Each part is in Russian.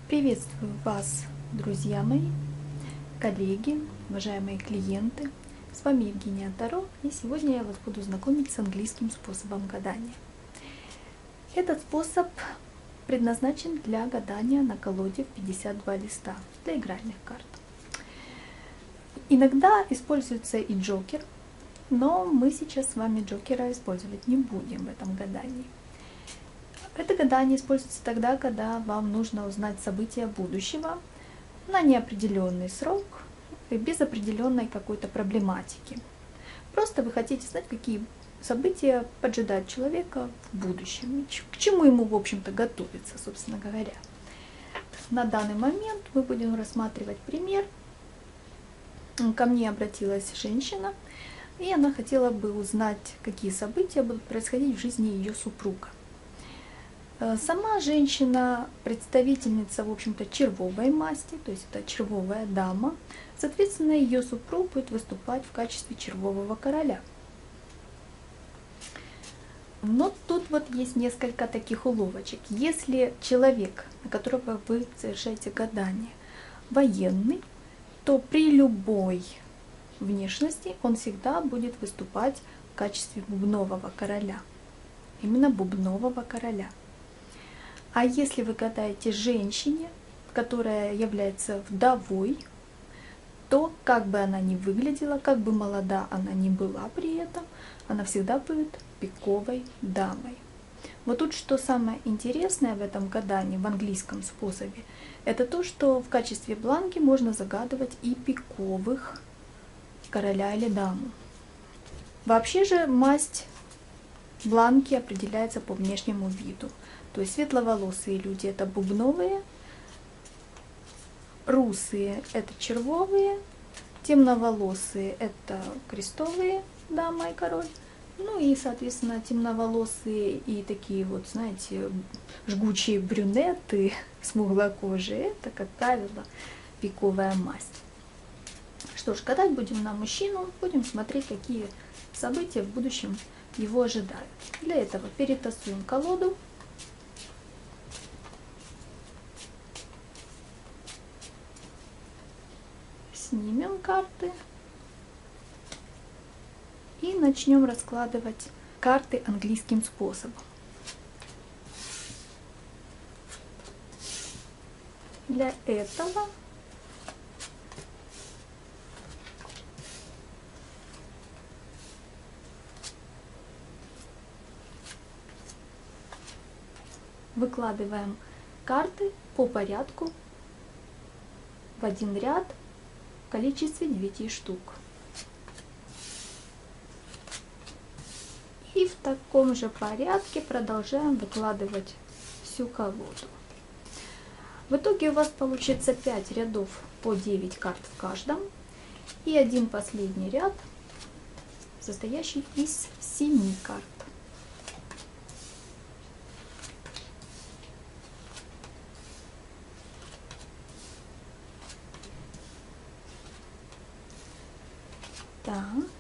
Приветствую вас, друзья мои, коллеги, уважаемые клиенты. С вами Евгения Таро, и сегодня я вас буду знакомить с английским способом гадания. Этот способ предназначен для гадания на колоде в 52 листа для игральных карт. Иногда используется и джокер, но мы сейчас с вами джокера использовать не будем в этом гадании. Это гадание используется тогда, когда вам нужно узнать события будущего на неопределенный срок и без определенной какой-то проблематики. Просто вы хотите знать, какие события поджидают человека в будущем, к чему ему, в общем-то, готовиться, собственно говоря. На данный момент мы будем рассматривать пример. Ко мне обратилась женщина, и она хотела бы узнать, какие события будут происходить в жизни ее супруга. Сама женщина представительница, в общем-то, червовой масти, то есть это червовая дама. Соответственно, ее супруг будет выступать в качестве червового короля. Но тут вот есть несколько таких уловочек. Если человек, на которого вы совершаете гадание, военный, то при любой внешности он всегда будет выступать в качестве бубнового короля. Именно бубнового короля. А если вы гадаете женщине, которая является вдовой, то как бы она ни выглядела, как бы молода она ни была при этом, она всегда будет пиковой дамой. Вот тут что самое интересное в этом гадании, в английском способе, это то, что в качестве бланки можно загадывать и пиковых короля или даму. Вообще же масть бланки определяется по внешнему виду. То есть светловолосые люди – это бубновые, русые – это червовые, темноволосые – это крестовые, дама и король. Ну и, соответственно, темноволосые и такие вот, знаете, жгучие брюнеты, смуглокожие – это, как правило, пиковая масть. Что ж, гадать будем на мужчину, будем смотреть, какие события в будущем его ожидают. Для этого перетасуем колоду. Снимем карты и начнем раскладывать карты английским способом. Для этого выкладываем карты по порядку в один ряд в количестве 9 штук. И в таком же порядке продолжаем выкладывать всю колоду. В итоге у вас получится 5 рядов по 9 карт в каждом и один последний ряд, состоящий из 7 карт. Так.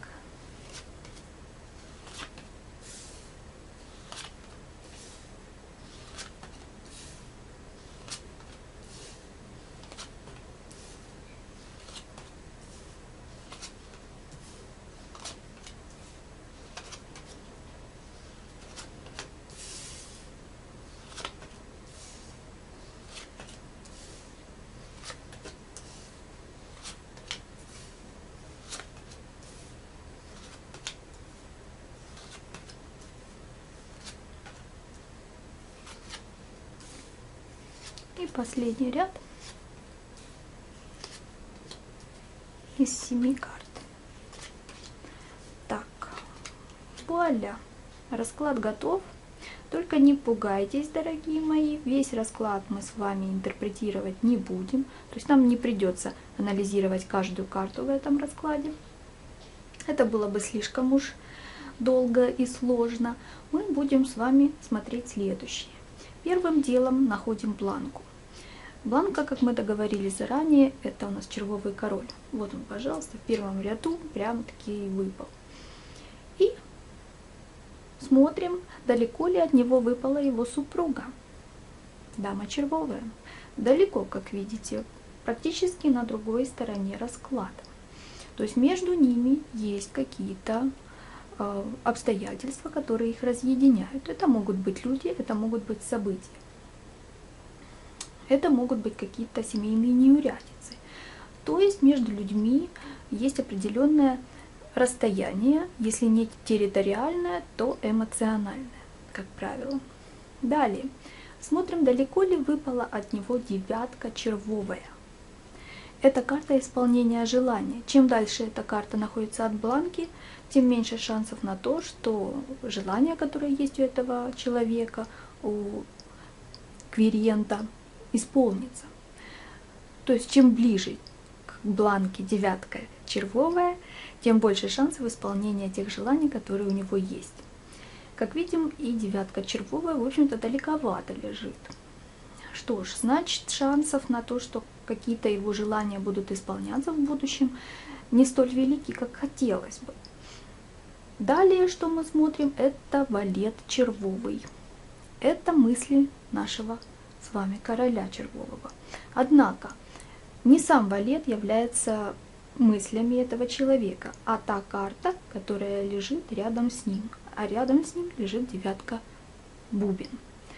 И последний ряд из 7 карт. Так, вуаля, расклад готов. Только не пугайтесь, дорогие мои, весь расклад мы с вами интерпретировать не будем. То есть нам не придется анализировать каждую карту в этом раскладе. Это было бы слишком уж долго и сложно. Мы будем с вами смотреть следующее. Первым делом находим бланку. Бланка, как мы договорились заранее, это у нас червовый король. Вот он, пожалуйста, в первом ряду прям-таки и выпал. И смотрим, далеко ли от него выпала его супруга, дама червовая. далеко, как видите, практически на другой стороне расклада. То есть между ними есть какие-то обстоятельства, которые их разъединяют. Это могут быть люди, это могут быть события. Это могут быть какие-то семейные неурядицы. То есть между людьми есть определенное расстояние, если не территориальное, то эмоциональное, как правило. Далее. Смотрим, далеко ли выпала от него девятка червовая. Это карта исполнения желания. Чем дальше эта карта находится от бланки, тем меньше шансов на то, что желание, которое есть у этого человека, у квириента, исполнится. То есть чем ближе к бланке девятка червовая, тем больше шансов исполнения тех желаний, которые у него есть. Как видим, и девятка червовая, в общем-то, далековато лежит. Что ж, значит, шансов на то, что какие-то его желания будут исполняться в будущем, не столь велики, как хотелось бы. Далее, что мы смотрим, это валет червовый. Это мысли нашего с вами короля червового. Однако, не сам валет является мыслями этого человека, а та карта, которая лежит рядом с ним. А рядом с ним лежит девятка бубен.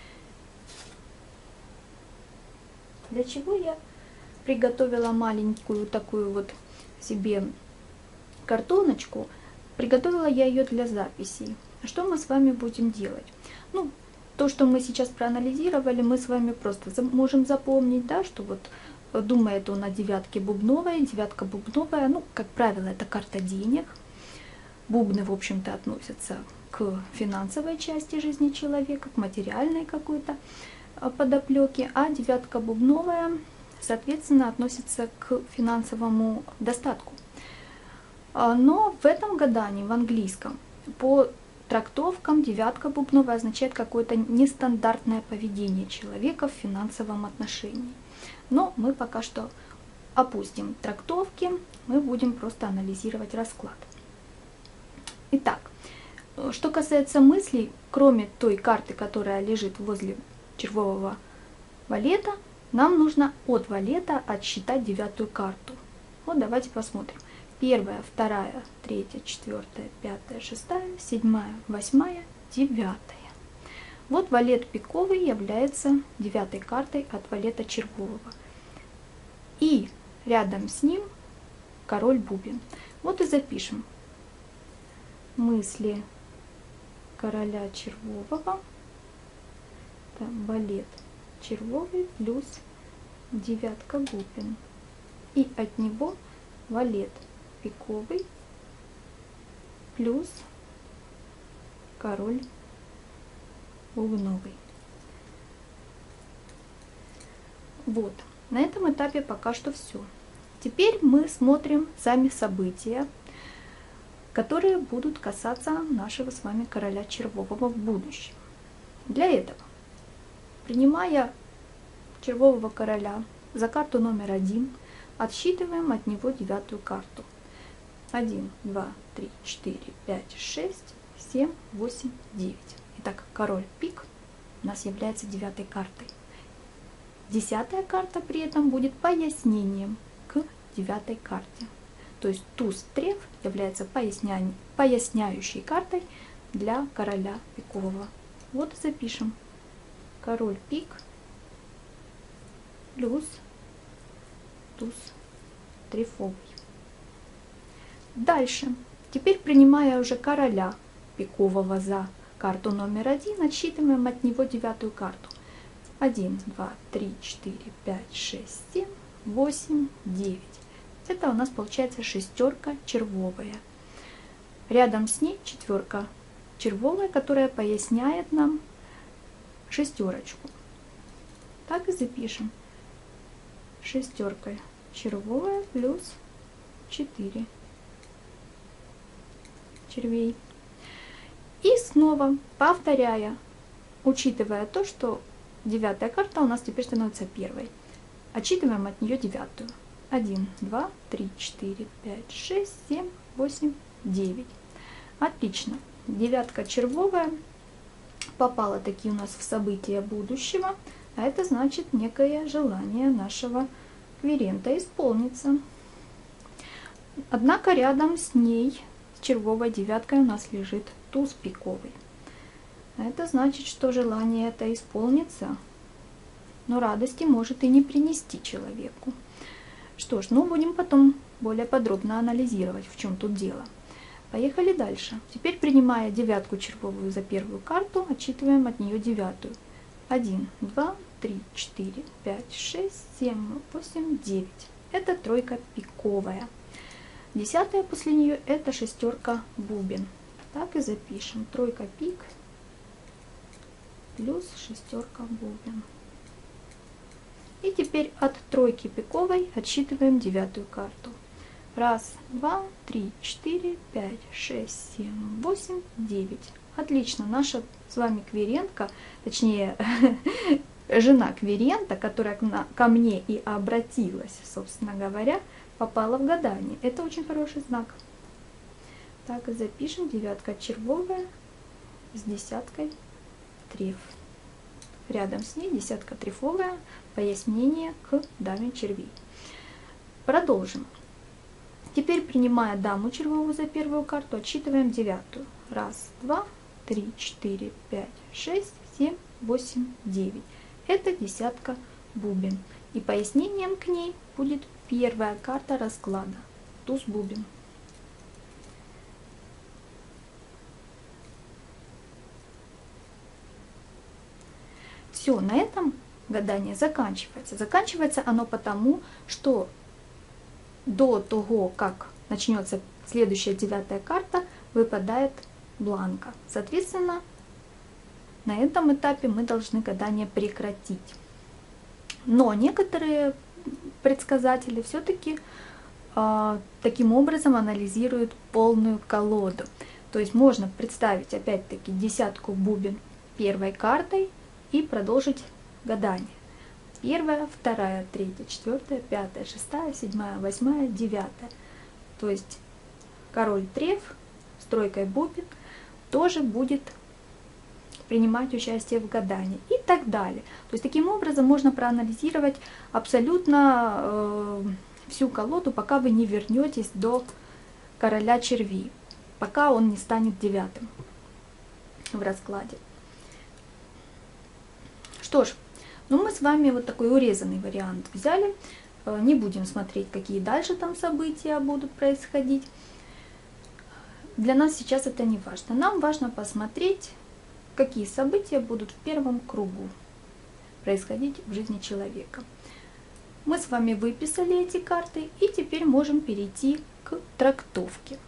Для чего я приготовила маленькую такую вот себе картоночку? Приготовила я ее для записей. Что мы с вами будем делать? Ну, то, что мы сейчас проанализировали, мы с вами просто можем запомнить, да, что вот думает он о девятке бубновой. Девятка бубновая, ну, как правило, это карта денег. Бубны, в общем-то, относятся к финансовой части жизни человека, к материальной какой-то подоплеке, а девятка бубновая, соответственно, относится к финансовому достатку. Но в этом гадании, в английском, по трактовкам девятка бубновая означает какое-то нестандартное поведение человека в финансовом отношении. Но мы пока что опустим трактовки, мы будем просто анализировать расклад. Итак, что касается мыслей, кроме той карты, которая лежит возле червового валета, нам нужно от валета отсчитать девятую карту. Вот давайте посмотрим. Первая, вторая, третья, четвертая, пятая, шестая, седьмая, восьмая, девятая. Вот валет пиковый является девятой картой от валета червового. И рядом с ним король бубен. Вот и запишем. Мысли короля червового. Валет червовый плюс девятка бубен. И от него валет пиковый плюс король бубновый. Вот, на этом этапе пока что все. Теперь мы смотрим сами события, которые будут касаться нашего с вами короля червового в будущем. Для этого, принимая червового короля за карту номер 1, отсчитываем от него девятую карту. 1, 2, 3, 4, 5, 6, 7, 8, 9. Итак, король пик у нас является девятой картой. Десятая карта при этом будет пояснением к девятой карте. То есть туз треф является поясняющей картой для короля пикового. Вот и запишем. Король пик плюс туз трефовый. Дальше. Теперь, принимая уже короля пикового за карту номер 1, отсчитываем от него девятую карту. 1, 2, 3, 4, 5, 6, 7, 8, 9. Это у нас получается шестерка червовая. Рядом с ней четверка червовая, которая поясняет нам шестерочку. Так и запишем. Шестерка червовая плюс 4 червей. И снова повторяя, учитывая то, что девятая карта у нас теперь становится первой, отсчитываем от нее девятую. 1, 2, 3, 4, 5, 6, 7, 8, 9. Отлично. Девятка червовая попала таки у нас в события будущего. А это значит, некое желание нашего квирента исполнится. Однако рядом с ней, с червовой девяткой, у нас лежит туз пиковый. А это значит, что желание это исполнится, но радости может и не принести человеку. Что ж, ну будем потом более подробно анализировать, в чем тут дело. Поехали дальше. Теперь, принимая девятку червовую за первую карту, отсчитываем от нее девятую. 1, 2, 3, 4, 5, 6, 7, 8, 9. Это тройка пиковая. Десятая после нее это шестерка бубен. Так и запишем. Тройка пик плюс шестерка бубен. И теперь от тройки пиковой отсчитываем девятую карту. 1, 2, 3, 4, 5, 6, 7, 8, 9. Отлично, наша с вами квирентка, точнее жена квирента, которая ко мне и обратилась, собственно говоря, попала в гадание. Это очень хороший знак. Так и запишем. Девятка червовая с десяткой треф. Рядом с ней десятка трефовая. Пояснение к даме червей. Продолжим. Теперь, принимая даму червовую за первую карту, отсчитываем девятую. 1, 2, 3, 4, 5, 6, 7, 8, 9. Это десятка бубен. И пояснением к ней будет первая карта расклада. Туз бубен. Все, на этом гадание заканчивается. Заканчивается оно потому, что до того, как начнется следующая девятая карта, выпадает бланка. Соответственно, на этом этапе мы должны гадание прекратить. Но некоторые предсказатели все-таки таким образом анализируют полную колоду. То есть можно представить опять-таки десятку бубен первой картой и продолжить гадание. Первая, вторая, третья, четвертая, пятая, шестая, седьмая, восьмая, девятая. То есть король треф с тройкой бубен тоже будет принимать участие в гадании и так далее. То есть таким образом можно проанализировать абсолютно всю колоду, пока вы не вернетесь до короля червей, пока он не станет девятым в раскладе. Что ж, ну мы с вами вот такой урезанный вариант взяли. Не будем смотреть, какие дальше там события будут происходить. Для нас сейчас это не важно. Нам важно посмотреть, какие события будут в первом кругу происходить в жизни человека. Мы с вами выписали эти карты и теперь можем перейти к трактовке.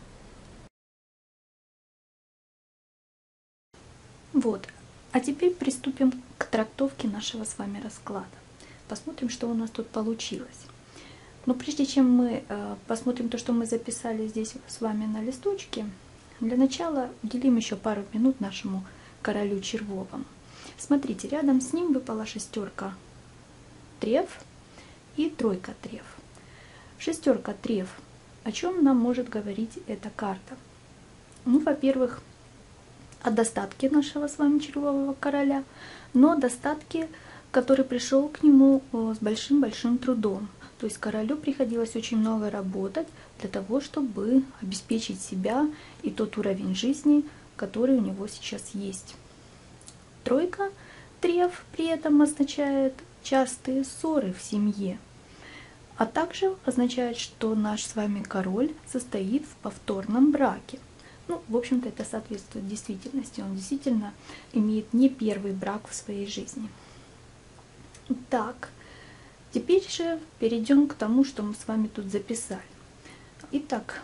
Вот. А теперь приступим к трактовке нашего с вами расклада. Посмотрим, что у нас тут получилось. Но прежде чем мы посмотрим то, что мы записали здесь с вами на листочке, для начала уделим еще пару минут нашему королю червовому. Смотрите, рядом с ним выпала шестерка треф и тройка треф. Шестерка треф. О чем нам может говорить эта карта? Ну, во-первых, о достатке нашего с вами червового короля, но достатке, который пришел к нему с большим-большим трудом. То есть королю приходилось очень много работать для того, чтобы обеспечить себя и тот уровень жизни, который у него сейчас есть. Тройка треф при этом означает частые ссоры в семье, а также означает, что наш с вами король состоит в повторном браке. Ну, в общем-то, это соответствует действительности. Он действительно имеет не первый брак в своей жизни. Так, теперь же перейдем к тому, что мы с вами тут записали. Итак,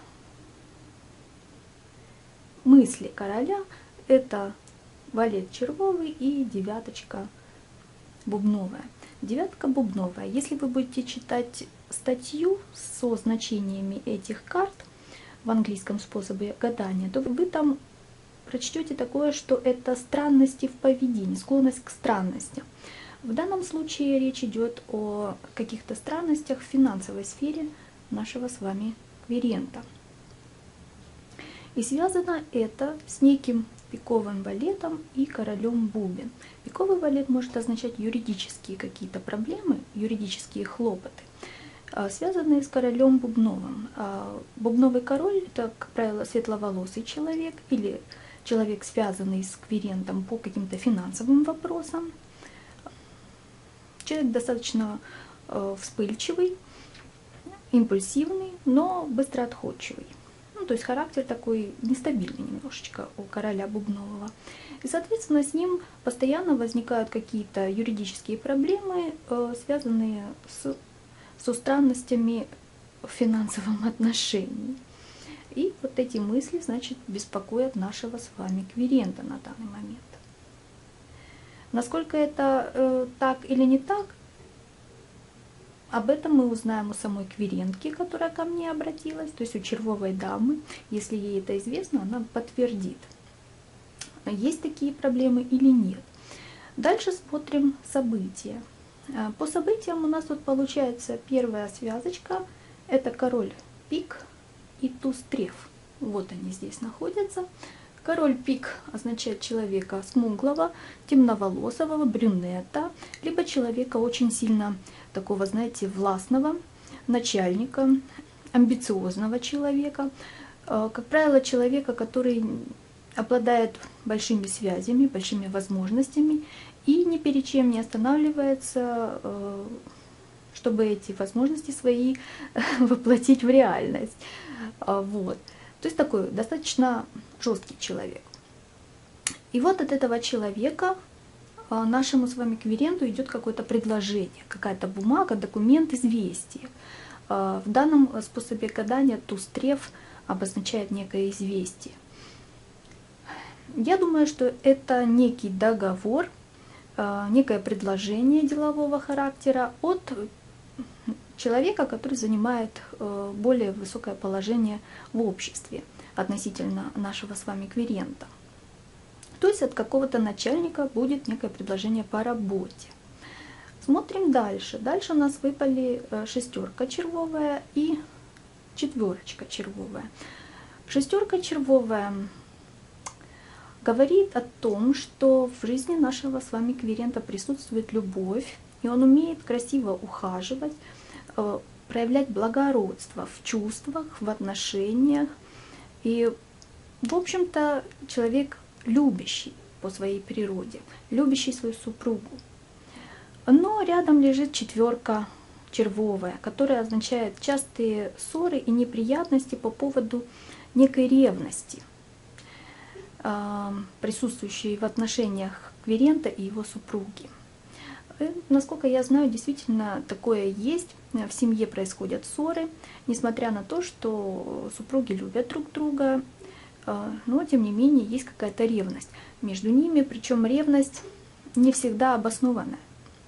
мысли короля – это валет червовый и девяточка бубновая. Девятка бубновая. Если вы будете читать статью со значениями этих карт в английском способе гадания, то вы там прочтете такое, что это странности в поведении, склонность к странностям. В данном случае речь идет о каких-то странностях в финансовой сфере нашего с вами квирента. И связано это с неким пиковым валетом и королем бубен. Пиковый валет может означать юридические какие-то проблемы, юридические хлопоты, связанные с королем бубновым. Бубновый король – это, как правило, светловолосый человек или человек, связанный с квирентом по каким-то финансовым вопросам. Человек достаточно вспыльчивый, импульсивный, но быстро отходчивый. Ну, то есть характер такой нестабильный немножечко у короля бубнового. И, соответственно, с ним постоянно возникают какие-то юридические проблемы, связанные со странностями в финансовом отношении. И вот эти мысли, значит, беспокоят нашего с вами квирента на данный момент. Насколько это так или не так, об этом мы узнаем у самой квирентки, которая ко мне обратилась, то есть у червовой дамы. Если ей это известно, она подтвердит, есть такие проблемы или нет. Дальше смотрим события. По событиям у нас тут получается первая связочка. Это король пик и туз треф. Вот они здесь находятся. Король пик означает человека смуглого, темноволосого, брюнета, либо человека очень сильно такого, знаете, властного, начальника, амбициозного человека. Как правило, человека, который обладает большими связями, большими возможностями и ни перед чем не останавливается, чтобы эти возможности свои воплотить в реальность. Вот. То есть такой достаточно жесткий человек. И вот от этого человека нашему с вами квиренту идет какое-то предложение, какая-то бумага, документ, известие. В данном способе гадания туз треф обозначает некое известие. Я думаю, что это некий договор, некое предложение делового характера от человека, который занимает более высокое положение в обществе относительно нашего с вами квирента. То есть от какого-то начальника будет некое предложение по работе. Смотрим дальше. Дальше у нас выпали шестерка червовая и четверочка червовая. Шестерка червовая говорит о том, что в жизни нашего с вами квирента присутствует любовь, и он умеет красиво ухаживать, проявлять благородство в чувствах, в отношениях. И, в общем-то, человек любящий по своей природе, любящий свою супругу. Но рядом лежит четверка червовая, которая означает частые ссоры и неприятности по поводу некой ревности, присутствующей в отношениях квирента и его супруги. Насколько я знаю, действительно такое есть. В семье происходят ссоры, несмотря на то, что супруги любят друг друга, но тем не менее есть какая-то ревность между ними, причем ревность не всегда обоснованная.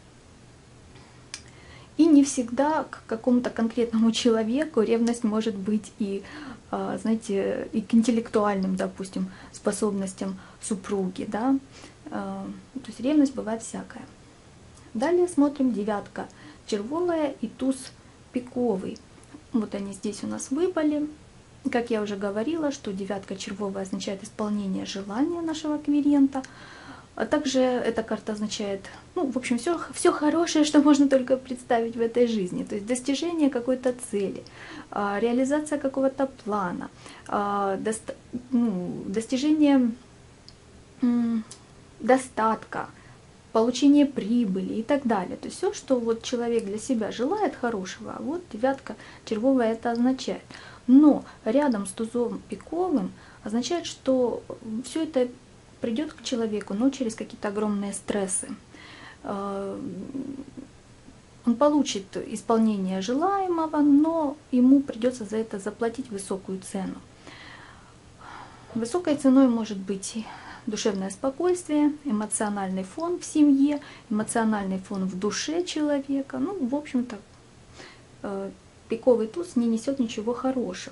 И не всегда к какому-то конкретному человеку ревность может быть и, знаете, и к интеллектуальным, допустим, способностям супруги, да. То есть ревность бывает всякая. Далее смотрим девятка червовая и туз пиковый. Вот они здесь у нас выпали. Как я уже говорила, что девятка червовая означает исполнение желания нашего квирента. А также эта карта означает, ну, в общем, все хорошее, что можно только представить в этой жизни. То есть достижение какой-то цели, реализация какого-то плана, достижение достатка, получение прибыли и так далее. То есть все, что вот человек для себя желает хорошего, а вот девятка червовая это означает. Но рядом с тузом пиковым означает, что все это придет к человеку, но через какие-то огромные стрессы. Он получит исполнение желаемого, но ему придется за это заплатить высокую цену. Высокой ценой может быть душевное спокойствие, эмоциональный фон в семье, эмоциональный фон в душе человека. Ну, в общем-то, пиковый туз не несет ничего хорошего.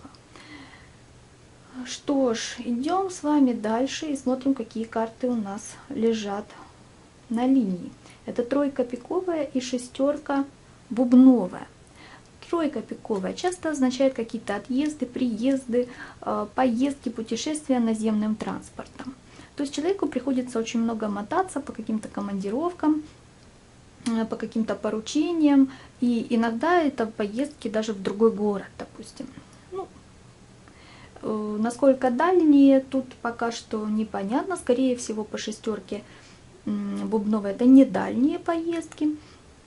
Что ж, идем с вами дальше и смотрим, какие карты у нас лежат на линии. Это тройка пиковая и шестерка бубновая. Тройка пиковая часто означает какие-то отъезды, приезды, поездки, путешествия наземным транспортом. То есть человеку приходится очень много мотаться по каким-то командировкам, по каким-то поручениям, и иногда это поездки даже в другой город, допустим. Ну, насколько дальние, тут пока что непонятно. Скорее всего, по шестерке бубновой это не дальние поездки.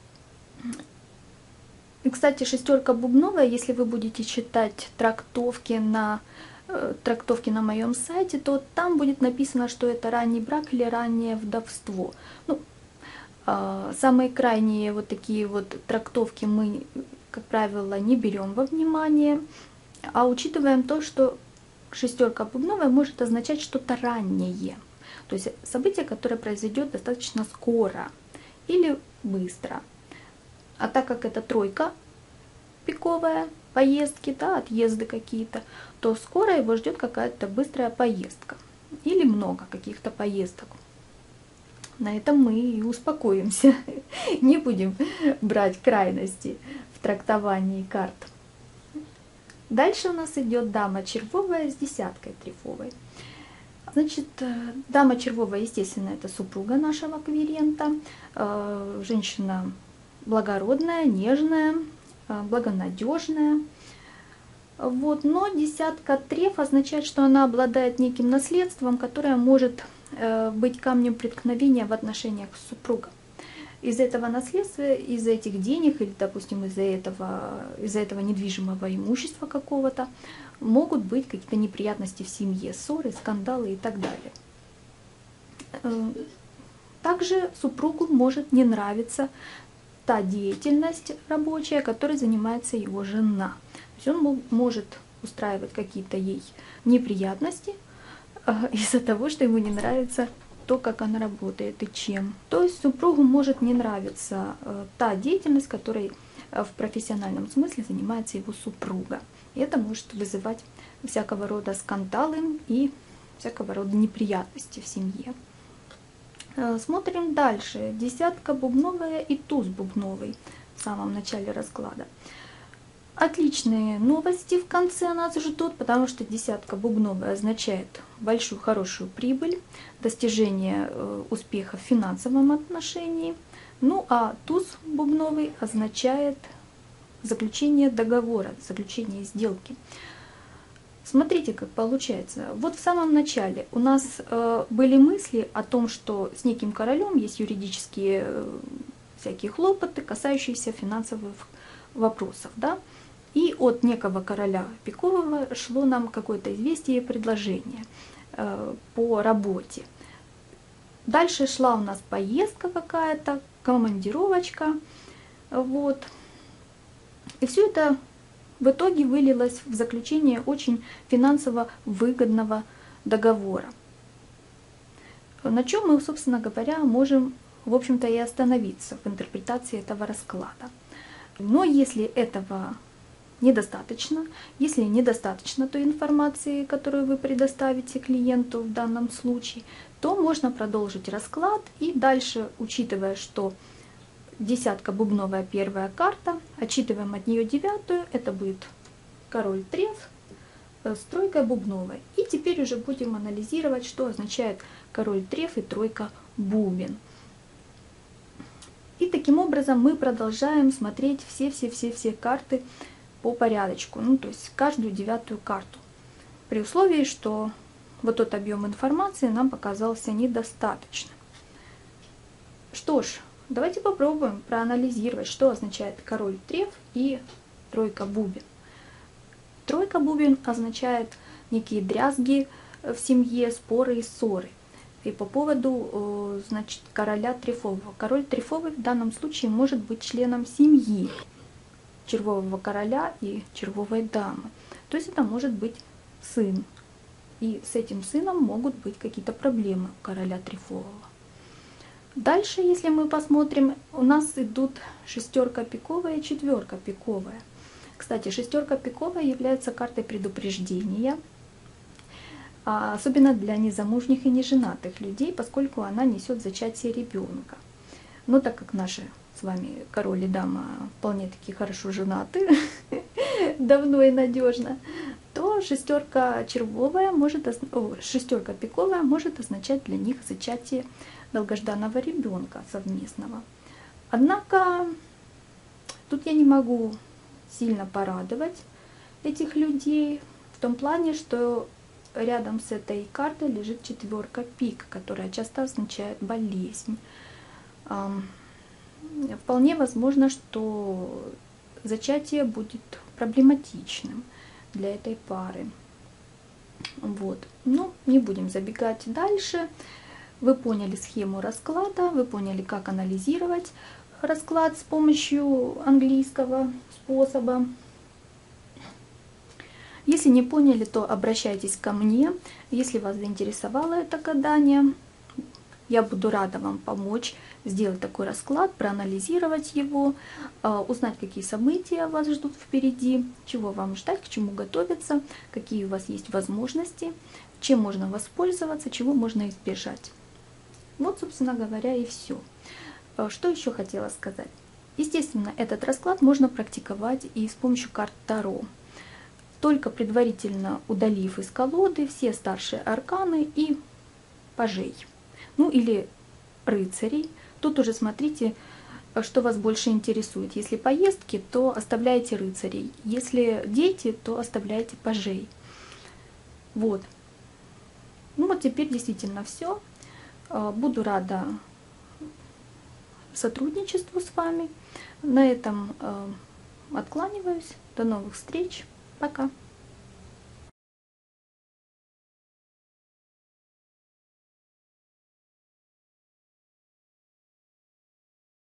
И, кстати, шестерка бубновая, если вы будете читать трактовки на моем сайте, то там будет написано, что это ранний брак или раннее вдовство. Ну, самые крайние вот такие вот трактовки мы, как правило, не берем во внимание, а учитываем то, что шестерка бубновая может означать что-то раннее. То есть событие, которое произойдет достаточно скоро или быстро. А так как это тройка пиковая, поездки, да, отъезды какие-то, то скоро его ждет какая-то быстрая поездка или много каких-то поездок. На этом мы и успокоимся, не будем брать крайности в трактовании карт. Дальше у нас идет дама червовая с десяткой трефовой. Значит, дама червовая, естественно, это супруга нашего квирента, женщина благородная, нежная, благонадежная. Вот. Но десятка треф означает, что она обладает неким наследством, которое может быть камнем преткновения в отношениях с супругом. Из этого наследства, из-за этих денег или, допустим, из-за этого недвижимого имущества какого-то могут быть какие-то неприятности в семье, ссоры, скандалы и так далее. Также супругу может не нравиться та деятельность рабочая, которой занимается его жена. То есть он может устраивать какие-то ей неприятности из-за того, что ему не нравится то, как она работает и чем. То есть супругу может не нравиться та деятельность, которой в профессиональном смысле занимается его супруга. И это может вызывать всякого рода скандалы и всякого рода неприятности в семье. Смотрим дальше. Десятка бубновая и туз бубновый в самом начале расклада. Отличные новости в конце нас ждут, потому что десятка бубновая означает большую хорошую прибыль, достижение успеха в финансовом отношении. Ну а туз бубновый означает заключение договора, заключение сделки. Смотрите, как получается. Вот в самом начале у нас были мысли о том, что с неким королем есть юридические всякие хлопоты, касающиеся финансовых вопросов, да? И от некого короля пикового шло нам какое-то известие и предложение по работе. Дальше шла у нас поездка какая-то, командировочка. Вот. И все это в итоге вылилось в заключение очень финансово выгодного договора. На чем мы, собственно говоря, можем, в общем-то, и остановиться в интерпретации этого расклада. Но если этого недостаточно, если недостаточно той информации, которую вы предоставите клиенту в данном случае, то можно продолжить расклад и дальше, учитывая, что десятка бубновая первая карта, отчитываем от нее девятую, это будет король треф с тройкой бубновой. И теперь уже будем анализировать, что означает король треф и тройка бубен. И таким образом мы продолжаем смотреть все карты по порядочку, ну то есть каждую девятую карту. При условии, что вот тот объем информации нам показался недостаточным. Что ж, давайте попробуем проанализировать, что означает король треф и тройка бубен. Тройка бубен означает некие дрязги в семье, споры и ссоры. И по поводу, значит, короля трефового. Король трефовый в данном случае может быть членом семьи червового короля и червовой дамы. То есть это может быть сын. И с этим сыном могут быть какие-то проблемы у короля трефового. Дальше, если мы посмотрим, у нас идут шестерка пиковая и четверка пиковая. Кстати, шестерка пиковая является картой предупреждения, особенно для незамужних и неженатых людей, поскольку она несет зачатие ребенка. Но так как наши с вами король и дама вполне таки хорошо женаты, давно и надежно, то шестерка червовая шестерка пиковая может означать для них зачатие долгожданного ребенка совместного. Однако тут я не могу сильно порадовать этих людей в том плане, что рядом с этой картой лежит четверка пик, которая часто означает болезнь. Вполне возможно, что зачатие будет проблематичным для этой пары. Вот. Ну, не будем забегать дальше. Вы поняли схему расклада, вы поняли, как анализировать расклад с помощью английского способа. Если не поняли, то обращайтесь ко мне. Если вас заинтересовало это гадание, я буду рада вам помочь сделать такой расклад, проанализировать его, узнать, какие события вас ждут впереди, чего вам ждать, к чему готовиться, какие у вас есть возможности, чем можно воспользоваться, чего можно избежать. Вот, собственно говоря, и все. Что еще хотела сказать? Естественно, этот расклад можно практиковать и с помощью карт Таро, только предварительно удалив из колоды все старшие арканы и пажей, ну или рыцарей. Тут уже смотрите, что вас больше интересует. Если поездки, то оставляйте рыцарей. Если дети, то оставляйте пажей. Вот. Ну вот теперь действительно все. Буду рада сотрудничеству с вами. На этом откланиваюсь. До новых встреч. Пока.